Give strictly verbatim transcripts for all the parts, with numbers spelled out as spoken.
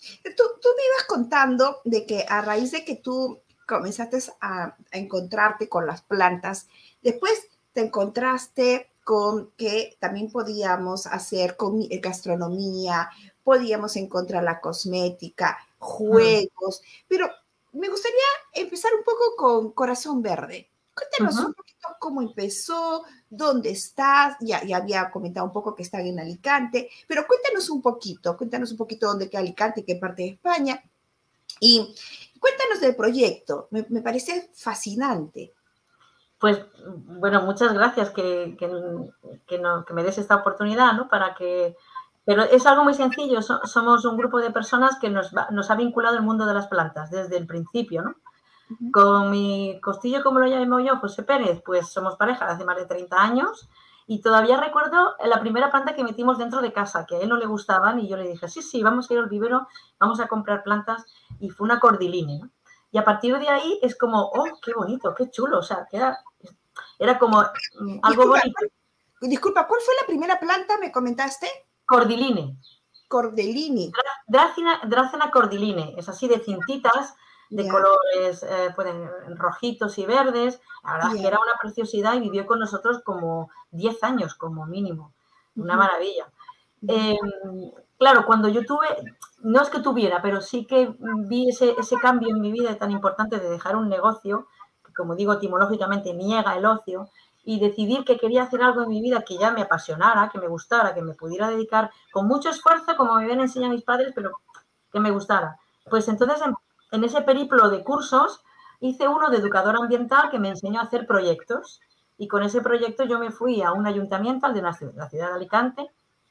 Tú, tú me ibas contando de que a raíz de que tú comenzaste a, a encontrarte con las plantas, después te encontraste con que también podíamos hacer con gastronomía, podíamos encontrar la cosmética, Mm. juegos, pero me gustaría empezar un poco con Corazón Verde. Cuéntanos Ujú. un poquito cómo empezó, dónde estás, ya, ya había comentado un poco que están en Alicante, pero cuéntanos un poquito, cuéntanos un poquito dónde queda Alicante, qué parte de España, y cuéntanos del proyecto, me, me parece fascinante. Pues, bueno, muchas gracias que, que, que, no, que me des esta oportunidad, ¿no? Para que... Pero es algo muy sencillo, so, somos un grupo de personas que nos, va, nos ha vinculado el mundo de las plantas desde el principio, ¿no? Uh-huh. Con mi costillo, como lo llamo yo, José Pérez, pues somos pareja de hace más de treinta años y todavía recuerdo la primera planta que metimos dentro de casa, que a él no le gustaban y yo le dije, sí, sí, vamos a ir al vivero, vamos a comprar plantas y fue una cordiline, ¿no? Y a partir de ahí es como, oh, qué bonito, qué chulo, o sea, que era, era como um, algo Disculpa, bonito. ¿cuál, disculpa, ¿cuál fue la primera planta, me comentaste? Cordiline. Cordelini. Dracena, Dracena cordiline, es así de cintitas, de Ya, colores, eh, pueden rojitos y verdes. La verdad es ya. que era una preciosidad y vivió con nosotros como diez años como mínimo. Una Uh-huh. maravilla. Uh-huh. Eh, claro, cuando yo tuve, no es que tuviera, pero sí que vi ese, ese cambio en mi vida tan importante de dejar un negocio, que como digo etimológicamente niega el ocio, y decidir que quería hacer algo en mi vida que ya me apasionara, que me gustara, que me pudiera dedicar con mucho esfuerzo, como me habían enseñado mis padres, pero que me gustara. Pues entonces, en, en ese periplo de cursos, hice uno de educador ambiental que me enseñó a hacer proyectos. Y con ese proyecto yo me fui a un ayuntamiento, al de la ciudad, la ciudad de Alicante,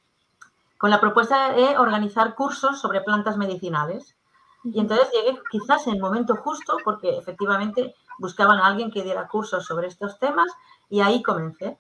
con la propuesta de organizar cursos sobre plantas medicinales. Y entonces llegué quizás en el momento justo, porque efectivamente buscaban a alguien que diera cursos sobre estos temas, y ahí comencé.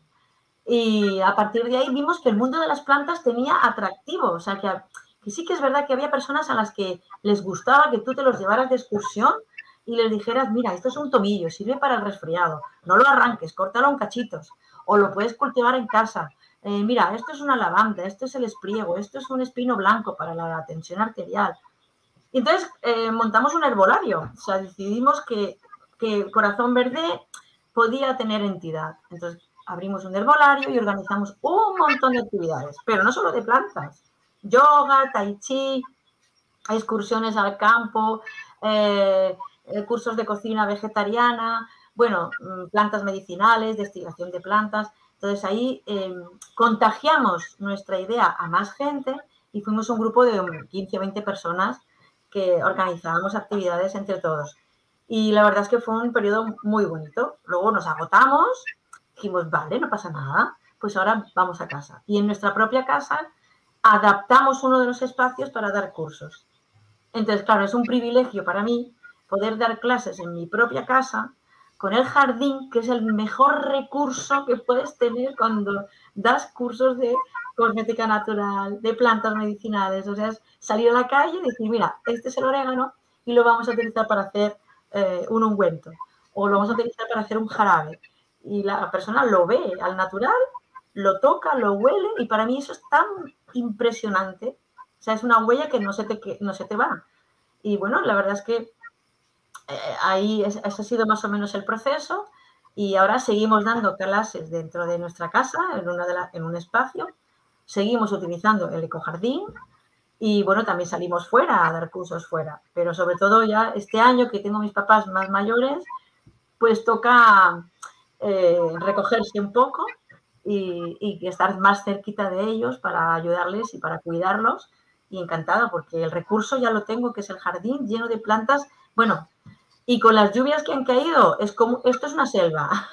Y a partir de ahí vimos que el mundo de las plantas tenía atractivo, o sea, que, que sí que es verdad que había personas a las que les gustaba que tú te los llevaras de excursión y les dijeras, mira, esto es un tomillo, sirve para el resfriado, no lo arranques, córtalo en cachitos, o lo puedes cultivar en casa. Eh, mira, esto es una lavanda, esto es el espriego, esto es un espino blanco para la tensión arterial. Y entonces eh, montamos un herbolario, o sea, decidimos que, que Corazón Verde podía tener entidad. Entonces abrimos un herbolario y organizamos un montón de actividades, pero no solo de plantas, yoga, tai chi, excursiones al campo, eh, cursos de cocina vegetariana, bueno, plantas medicinales, destilación de plantas. Entonces ahí eh, contagiamos nuestra idea a más gente y fuimos un grupo de quince o veinte personas que organizábamos actividades entre todos. Y la verdad es que fue un periodo muy bonito. Luego nos agotamos, dijimos, vale, no pasa nada, pues ahora vamos a casa. Y en nuestra propia casa adaptamos uno de los espacios para dar cursos. Entonces, claro, es un privilegio para mí poder dar clases en mi propia casa con el jardín, que es el mejor recurso que puedes tener cuando das cursos de cosmética natural, de plantas medicinales. O sea, es salir a la calle y decir, mira, este es el orégano y lo vamos a utilizar para hacer eh, un ungüento o lo vamos a utilizar para hacer un jarabe. Y la persona lo ve al natural, lo toca, lo huele y para mí eso es tan impresionante. O sea, es una huella que no se te, que no se te va. Y bueno, la verdad es que eh, ahí es, ese ha sido más o menos el proceso y ahora seguimos dando clases dentro de nuestra casa, en, una de la, en un espacio, seguimos utilizando el ecojardín y bueno, también salimos fuera a dar cursos fuera, pero sobre todo ya este año que tengo mis papás más mayores, pues toca eh, recogerse un poco y, y estar más cerquita de ellos para ayudarles y para cuidarlos. Y encantada porque el recurso ya lo tengo, que es el jardín lleno de plantas. Bueno, y con las lluvias que han caído, es como, esto es una selva.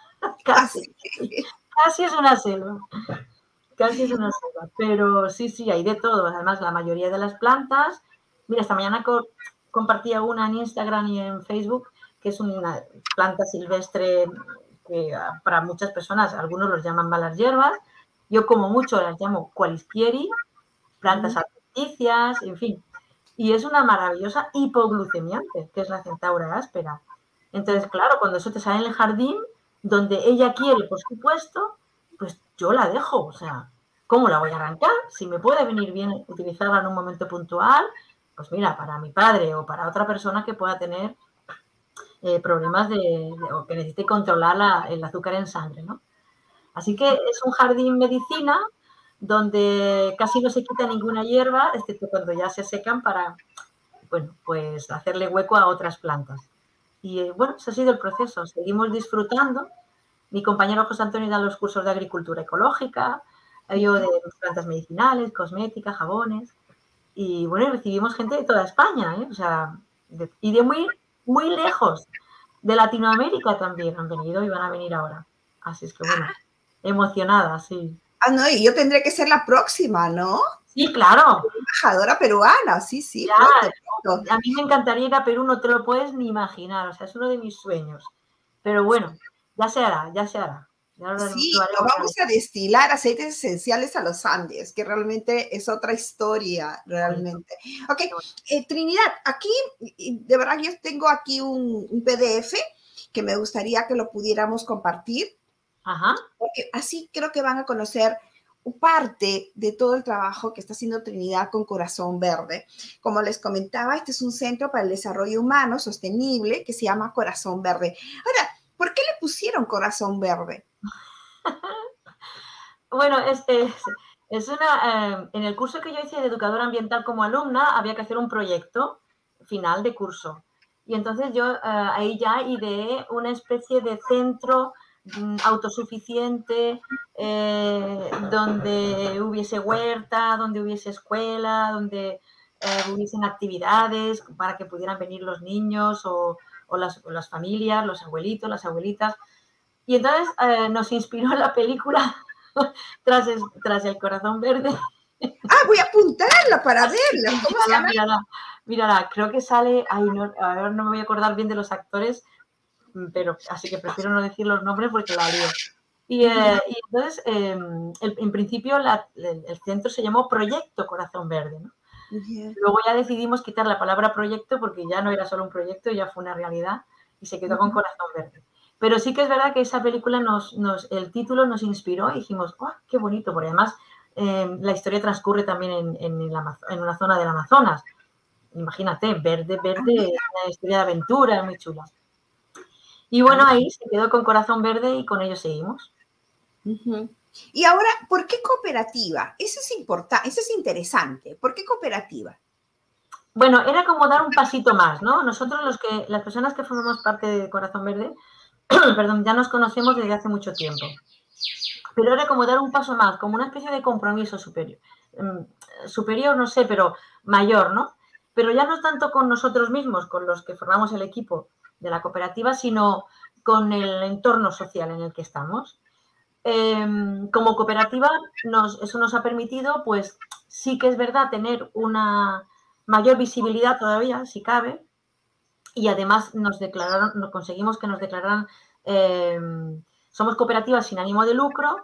Casi. Casi es una selva. Casi es una selva. Pero sí, sí, hay de todo. Además, la mayoría de las plantas. Mira, esta mañana co compartía una en Instagram y en Facebook, que es una planta silvestre que para muchas personas, algunos los llaman malas hierbas. Yo como mucho las llamo qualisquieri, plantas alimenticias, en fin. Y es una maravillosa hipoglucemiante, que es la centaura áspera. Entonces, claro, cuando eso te sale en el jardín, donde ella quiere, por supuesto, pues yo la dejo. O sea, ¿cómo la voy a arrancar? Si me puede venir bien utilizarla en un momento puntual, pues mira, para mi padre o para otra persona que pueda tener eh, problemas de, de, o que necesite controlar la, el azúcar en sangre, ¿no? Así que es un jardín medicina donde casi no se quita ninguna hierba, excepto cuando ya se secan para, bueno, pues hacerle hueco a otras plantas. Y eh, bueno, ese ha sido el proceso. Seguimos disfrutando. Mi compañero José Antonio da los cursos de agricultura ecológica, yo de plantas medicinales, cosméticas, jabones. Y bueno, recibimos gente de toda España, ¿eh? O sea, de, y de muy, muy lejos. De Latinoamérica también han venido y van a venir ahora. Así es que bueno, emocionada, sí. Ah, no, y yo tendré que ser la próxima, ¿no? Sí, claro. Embajadora peruana, sí, sí, ya, pronto, pronto. A mí me encantaría ir a Perú, no te lo puedes ni imaginar, o sea, es uno de mis sueños. Pero bueno, ya se hará, ya se hará. Ya lo, Sí, lo lo vamos a destilar aceites esenciales a los Andes, que realmente es otra historia, realmente. Ok, eh, Trinidad, aquí, de verdad, yo tengo aquí un, un P D F que me gustaría que lo pudiéramos compartir. Ajá. Porque así creo que van a conocer parte de todo el trabajo que está haciendo Trinidad con Corazón Verde. Como les comentaba, este es un centro para el desarrollo humano sostenible que se llama Corazón Verde. Ahora, ¿por qué le pusieron Corazón Verde? Bueno, es, es, es una, eh, en el curso que yo hice de educadora ambiental como alumna, había que hacer un proyecto final de curso. Y entonces yo eh, ahí ya ideé una especie de centro mm, autosuficiente, eh, donde hubiese huerta, donde hubiese escuela, donde eh, hubiesen actividades para que pudieran venir los niños o, o, las, o las familias, los abuelitos, las abuelitas. Y entonces eh, nos inspiró la película tras, el, tras el Corazón Verde. Ah, voy a apuntarla para verla. ¿Cómo mírala, se llama? Mírala, mírala, creo que sale, ay, no, ahora no me voy a acordar bien de los actores, pero así que prefiero no decir los nombres porque la lío. Y, eh, y entonces, eh, el, en principio, la, el, el centro se llamó Proyecto Corazón Verde, ¿no? Yeah. Luego ya decidimos quitar la palabra proyecto porque ya no era solo un proyecto, ya fue una realidad y se quedó con Corazón Verde. Pero sí que es verdad que esa película, nos, nos, el título nos inspiró y dijimos, ¡oh, qué bonito! Porque además eh, la historia transcurre también en, en, el en una zona del Amazonas. Imagínate, verde, verde, es una historia de aventura muy chula. Y bueno, ahí se quedó con Corazón Verde y con ello seguimos. Uh-huh. Y ahora, ¿por qué cooperativa? Eso es importante, eso es interesante. ¿Por qué cooperativa? Bueno, era como dar un pasito más, ¿no? Nosotros, los que, las personas que formamos parte de Corazón Verde, perdón, ya nos conocemos desde hace mucho tiempo. Pero era como dar un paso más, como una especie de compromiso superior. Superior, no sé, pero mayor, ¿no? Pero ya no es tanto con nosotros mismos, con los que formamos el equipo de la cooperativa, sino con el entorno social en el que estamos. Eh, como cooperativa, nos, eso nos ha permitido, pues sí que es verdad, tener una mayor visibilidad todavía, si cabe, y además nos declararon, nos conseguimos que nos declararan, eh, somos cooperativas sin ánimo de lucro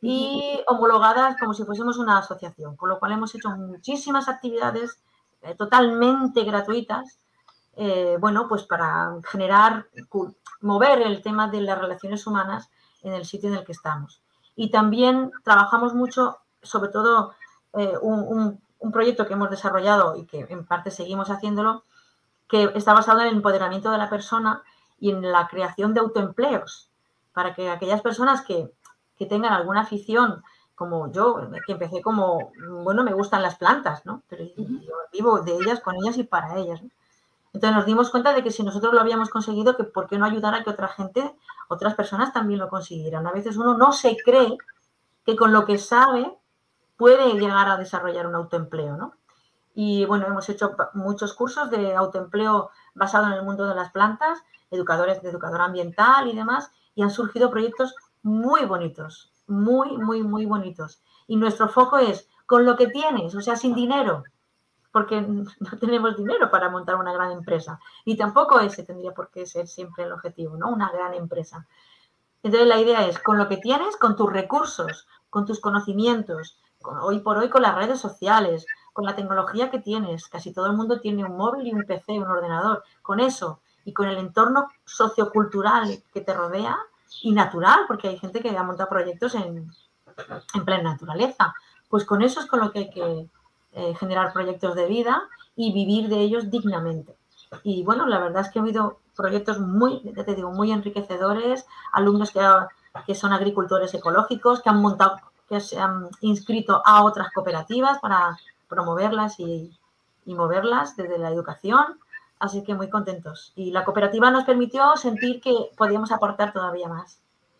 y homologadas como si fuésemos una asociación, con lo cual hemos hecho muchísimas actividades eh, totalmente gratuitas, eh, bueno, pues para generar, mover el tema de las relaciones humanas en el sitio en el que estamos. Y también trabajamos mucho, sobre todo eh, un, un, un proyecto que hemos desarrollado y que en parte seguimos haciéndolo, que está basado en el empoderamiento de la persona y en la creación de autoempleos, para que aquellas personas que, que tengan alguna afición, como yo, que empecé como, bueno, me gustan las plantas, ¿no? Pero yo vivo de ellas, con ellas y para ellas, ¿no? Entonces nos dimos cuenta de que si nosotros lo habíamos conseguido, que por qué no ayudar a que otra gente, otras personas también lo consiguieran. A veces uno no se cree que con lo que sabe puede llegar a desarrollar un autoempleo, ¿no? Y bueno, hemos hecho muchos cursos de autoempleo basado en el mundo de las plantas, educadores de educadora ambiental y demás, y han surgido proyectos muy bonitos, muy, muy, muy bonitos. Y nuestro foco es con lo que tienes, o sea, sin dinero, porque no tenemos dinero para montar una gran empresa. Y tampoco ese tendría por qué ser siempre el objetivo, ¿no? Una gran empresa. Entonces la idea es con lo que tienes, con tus recursos, con tus conocimientos, con, hoy por hoy con las redes sociales, con la tecnología que tienes, casi todo el mundo tiene un móvil y un P C, un ordenador, con eso y con el entorno sociocultural que te rodea y natural, porque hay gente que ha montado proyectos en, en plena naturaleza, pues con eso es con lo que hay que eh, generar proyectos de vida y vivir de ellos dignamente. Y bueno, la verdad es que ha habido proyectos muy, ya te digo, muy enriquecedores, alumnos que, que son agricultores ecológicos, que han montado, que se han inscrito a otras cooperativas para promoverlas y, y moverlas desde la educación. Así que muy contentos. Y la cooperativa nos permitió sentir que podíamos aportar todavía más.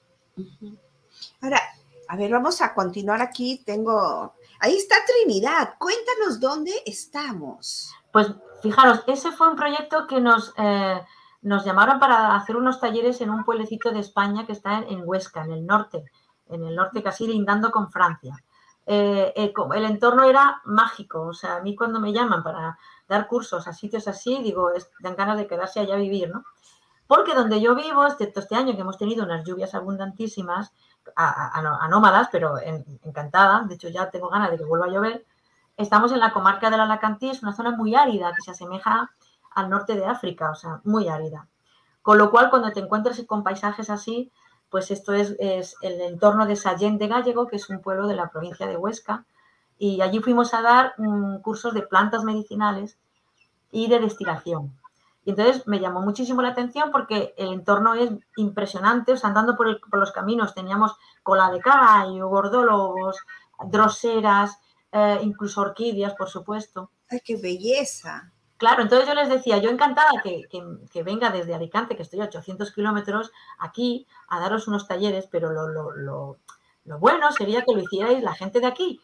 Ahora, a ver, vamos a continuar aquí. Tengo... Ahí está Trinidad. Cuéntanos dónde estamos. Pues fijaros, ese fue un proyecto que nos, eh, nos llamaron para hacer unos talleres en un pueblecito de España que está en, en Huesca, en el norte, en el norte casi lindando con Francia. Eh, eh, el entorno era mágico, o sea, a mí cuando me llaman para dar cursos a sitios así, digo, es, dan ganas de quedarse allá a vivir, ¿no? Porque donde yo vivo, excepto este año que hemos tenido unas lluvias abundantísimas, a, a, anómalas, pero en, encantada, de hecho ya tengo ganas de que vuelva a llover, estamos en la comarca del Alacantí, es una zona muy árida que se asemeja al norte de África, o sea, muy árida. Con lo cual, cuando te encuentras con paisajes así, pues esto es, es el entorno de Sallent de Gállego, que es un pueblo de la provincia de Huesca, y allí fuimos a dar um, cursos de plantas medicinales y de destilación. Y entonces me llamó muchísimo la atención porque el entorno es impresionante, o sea, andando por, el, por los caminos teníamos cola de caballo, gordólogos, droseras, eh, incluso orquídeas, por supuesto. ¡Ay, qué belleza! Claro, entonces yo les decía, yo encantada que, que, que venga desde Alicante, que estoy a ochocientos kilómetros, aquí a daros unos talleres, pero lo, lo, lo, lo bueno sería que lo hicierais la gente de aquí.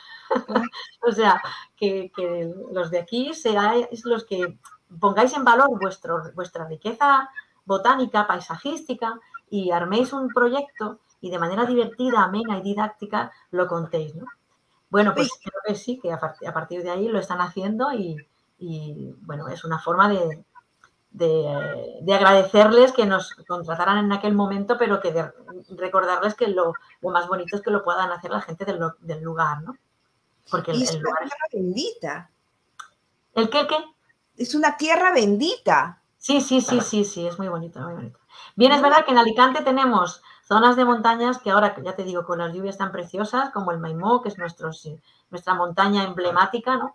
O sea, que, que los de aquí seáis los que pongáis en valor vuestro, vuestra riqueza botánica, paisajística y arméis un proyecto y de manera divertida, amena y didáctica lo contéis, ¿no? Bueno, pues sí. Creo que sí, que a partir de ahí lo están haciendo y, y bueno, es una forma de, de, de agradecerles que nos contrataran en aquel momento, pero que de recordarles que lo, lo más bonito es que lo puedan hacer la gente del, del lugar, ¿no? Porque el, y es el lugar una tierra es... bendita. ¿El qué, qué? Es una tierra bendita. Sí, sí, sí, sí, sí, es muy bonito, muy bonito. Bien, es verdad que en Alicante tenemos zonas de montañas que ahora, ya te digo, con las lluvias tan preciosas, como el Maimó, que es nuestro, sí, nuestra montaña emblemática, ¿no?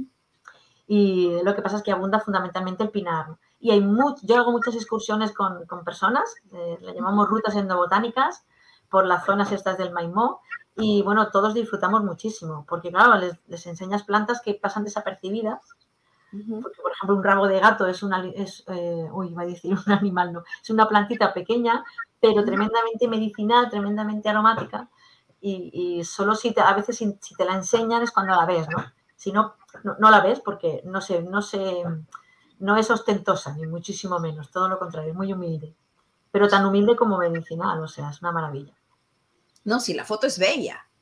Y lo que pasa es que abunda fundamentalmente el pinar, ¿no? Y hay mucho, yo hago muchas excursiones con, con personas, eh, le llamamos rutas endobotánicas, por las zonas estas del Maimó, y bueno, todos disfrutamos muchísimo, porque claro, les, les enseñas plantas que pasan desapercibidas, porque por ejemplo un rabo de gato es una, es, eh, uy, iba a decir un animal, no, es una plantita pequeña, pero tremendamente medicinal, tremendamente aromática, y, y solo si te, a veces si, si te la enseñan es cuando la ves, ¿no? Si no, no, no la ves porque no se, no se, no es ostentosa, ni muchísimo menos, todo lo contrario, es muy humilde, pero tan humilde como medicinal, o sea, es una maravilla. No, si la foto es bella.